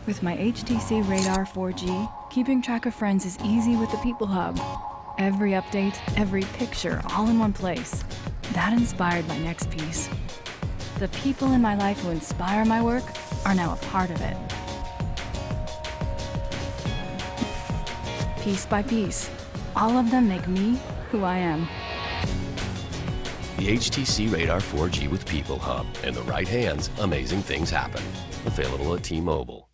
With my HTC Radar 4G, keeping track of friends is easy with the People Hub. Every update, every picture, all in one place. That inspired my next piece. The people in my life who inspire my work are now a part of it. Piece by piece, all of them make me who I am. The HTC Radar 4G with People Hub. In the right hands, amazing things happen. Available at T-Mobile.